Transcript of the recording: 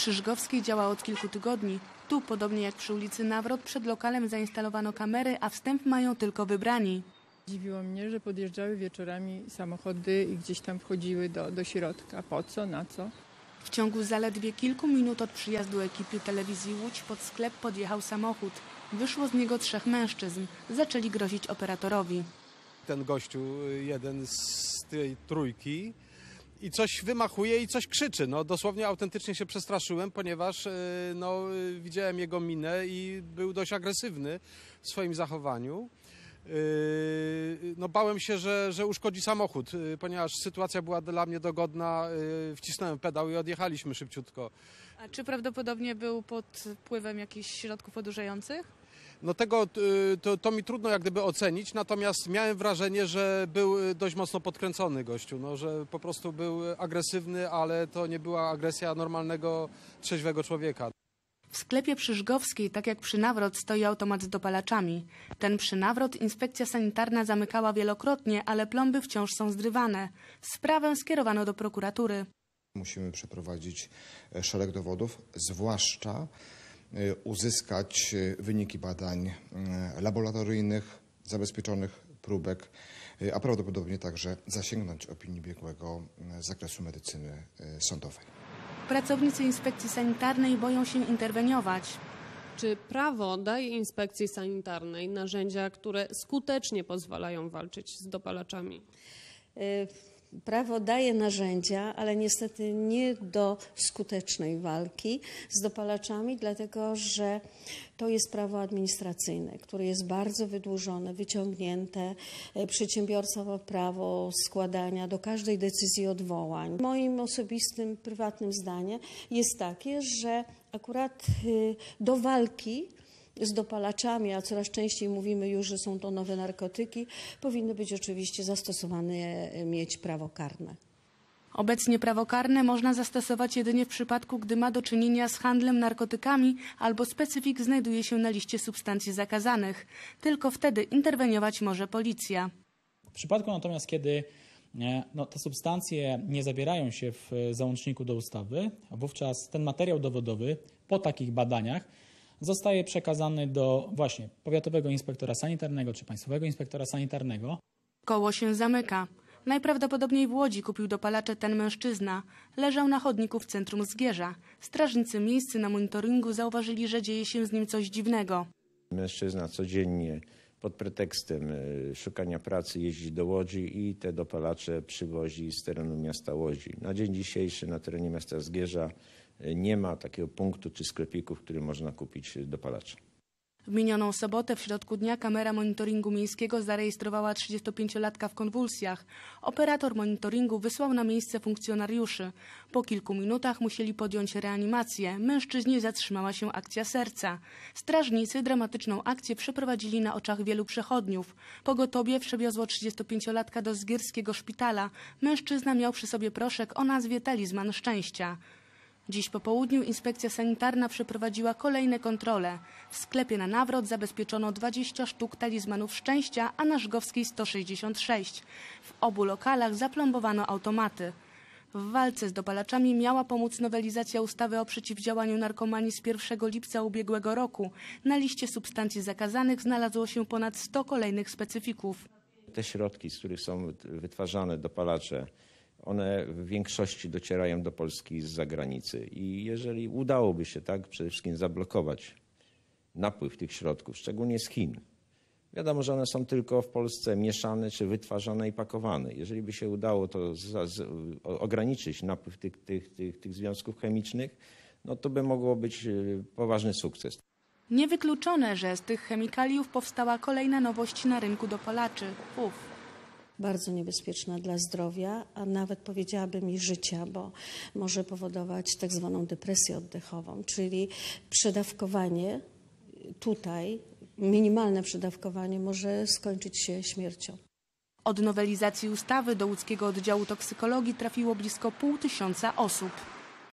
Krzyżgowskiej działa od kilku tygodni. Tu, podobnie jak przy ulicy Nawrot, przed lokalem zainstalowano kamery, a wstęp mają tylko wybrani. Dziwiło mnie, że podjeżdżały wieczorami samochody i gdzieś tam wchodziły do środka. Po co, na co? W ciągu zaledwie kilku minut od przyjazdu ekipy telewizji Łódź pod sklep podjechał samochód. Wyszło z niego 3 mężczyzn. Zaczęli grozić operatorowi. Ten gościu, jeden z tej trójki, i coś wymachuje i coś krzyczy. No, dosłownie autentycznie się przestraszyłem, ponieważ widziałem jego minę i był dość agresywny w swoim zachowaniu. Bałem się, że uszkodzi samochód, ponieważ sytuacja była dla mnie dogodna. Wcisnąłem pedał i odjechaliśmy szybciutko. A czy prawdopodobnie był pod wpływem jakichś środków odurzających? No tego to mi trudno jak gdyby ocenić, natomiast miałem wrażenie, że był dość mocno podkręcony gościu, no, że po prostu był agresywny, ale to nie była agresja normalnego, trzeźwego człowieka. W sklepie przy Żgowskiej, tak jak przy Nawrot, stoi automat z dopalaczami. Ten przy Nawrot inspekcja sanitarna zamykała wielokrotnie, ale plomby wciąż są zrywane. Sprawę skierowano do prokuratury. Musimy przeprowadzić szereg dowodów, zwłaszcza uzyskać wyniki badań laboratoryjnych, zabezpieczonych próbek, a prawdopodobnie także zasięgnąć opinii biegłego z zakresu medycyny sądowej. Pracownicy inspekcji sanitarnej boją się interweniować. Czy prawo daje inspekcji sanitarnej narzędzia, które skutecznie pozwalają walczyć z dopalaczami? Prawo daje narzędzia, ale niestety nie do skutecznej walki z dopalaczami, dlatego że to jest prawo administracyjne, które jest bardzo wydłużone, wyciągnięte. Przedsiębiorca ma prawo składania do każdej decyzji odwołań. Moim osobistym, prywatnym zdaniem jest takie, że akurat do walki z dopalaczami, a coraz częściej mówimy już, że są to nowe narkotyki, powinny być oczywiście zastosowane, mieć prawo karne. Obecnie prawo karne można zastosować jedynie w przypadku, gdy ma do czynienia z handlem narkotykami albo specyfik znajduje się na liście substancji zakazanych. Tylko wtedy interweniować może policja. W przypadku natomiast, kiedy te substancje nie zawierają się w załączniku do ustawy, wówczas ten materiał dowodowy po takich badaniach zostaje przekazany do właśnie powiatowego inspektora sanitarnego czy państwowego inspektora sanitarnego. Koło się zamyka. Najprawdopodobniej w Łodzi kupił dopalacze ten mężczyzna. Leżał na chodniku w centrum Zgierza. Strażnicy miejscy na monitoringu zauważyli, że dzieje się z nim coś dziwnego. Mężczyzna codziennie pod pretekstem szukania pracy jeździ do Łodzi i te dopalacze przywozi z terenu miasta Łodzi. Na dzień dzisiejszy na terenie miasta Zgierza nie ma takiego punktu czy sklepiku, w którym można kupić dopalacze. W minioną sobotę w środku dnia kamera monitoringu miejskiego zarejestrowała 35-latka w konwulsjach. Operator monitoringu wysłał na miejsce funkcjonariuszy. Po kilku minutach musieli podjąć reanimację. Mężczyźnie zatrzymała się akcja serca. Strażnicy dramatyczną akcję przeprowadzili na oczach wielu przechodniów. Pogotowie przewiozło 35-latka do zgierskiego szpitala. Mężczyzna miał przy sobie proszek o nazwie Talizman Szczęścia. Dziś po południu inspekcja sanitarna przeprowadziła kolejne kontrole. W sklepie na Nawrot zabezpieczono 20 sztuk talizmanów szczęścia, a na Żgowskiej 166. W obu lokalach zaplombowano automaty. W walce z dopalaczami miała pomóc nowelizacja ustawy o przeciwdziałaniu narkomanii z 1 lipca ubiegłego roku. Na liście substancji zakazanych znalazło się ponad 100 kolejnych specyfików. Te środki, z których są wytwarzane dopalacze, one w większości docierają do Polski z zagranicy i jeżeli udałoby się przede wszystkim zablokować napływ tych środków, szczególnie z Chin, wiadomo, że one są tylko w Polsce mieszane czy wytwarzane i pakowane. Jeżeli by się udało to ograniczyć napływ tych związków chemicznych, no to by mogło być poważny sukces. Niewykluczone, że z tych chemikaliów powstała kolejna nowość na rynku dopalaczy – PUF. Bardzo niebezpieczna dla zdrowia, a nawet powiedziałabym i życia, bo może powodować tak zwaną depresję oddechową, czyli przedawkowanie tutaj, minimalne przedawkowanie może skończyć się śmiercią. Od nowelizacji ustawy do łódzkiego oddziału toksykologii trafiło blisko 500 osób.